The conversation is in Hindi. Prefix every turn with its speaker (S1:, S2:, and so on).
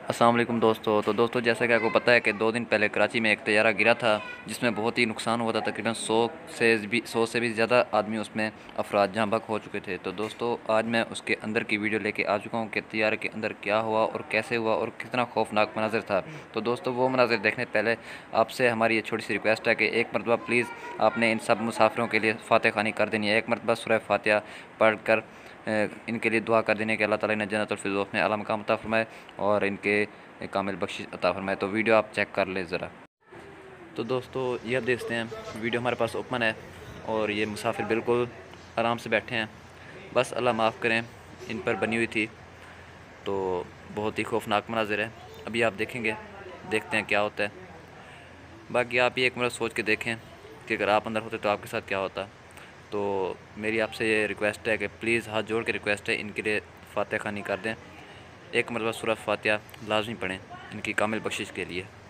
S1: अस्सलाम वालेकुम दोस्तों। तो दोस्तों, जैसा कि आपको पता है कि 2 दिन पहले कराची में एक तैयारा गिरा था जिसमें बहुत ही नुकसान हुआ था। तकरीबन 100 से भी ज़्यादा आदमी उसमें अफराद जहाँ बक हो चुके थे। तो दोस्तों, आज मैं उसके अंदर की वीडियो लेके आ चुका हूँ कि तैयारे के अंदर क्या हुआ और कैसे हुआ और कितना खौफनाक मनाजिर था। तो दोस्तों, वो मनाजिर देखने पहले आपसे हमारी ये छोटी सी रिक्वेस्ट है कि एक मरतबा प्लीज़ आपने इन सब मुसाफिरों के लिए फ़ातिहा ख़ानी कर देनी है। एक मरतबा सूरह फ़ातिहा पढ़ कर इनके लिए दुआ कर देने के अल्लाह ताला इन्हें जन्नतुल फिरदौस में आला मकाम अता फ़रमाए और इनके कामिल बख्शिश अता फ़रमाए। तो वीडियो आप चेक कर ले ज़रा। तो दोस्तों, ये आप देखते हैं वीडियो हमारे पास ओपन है और ये मुसाफिर बिल्कुल आराम से बैठे हैं। बस अल्लाह माफ़ करें, इन पर बनी हुई थी। तो बहुत ही खौफनाक मनाजिर है। अभी आप देखेंगे, देखते हैं क्या होता है। बाकी आप ये एक मिनट सोच के देखें कि अगर आप अंदर होते तो आपके साथ क्या होता। तो मेरी आपसे ये रिक्वेस्ट है कि प्लीज़, हाथ जोड़ के रिक्वेस्ट है, इनके लिए फ़ातिहा ख़ानी कर दें। एक मरतबा सूरह फ़ातिहा लाज़मी पढ़ें इनकी कामिल बख्शिश के लिए।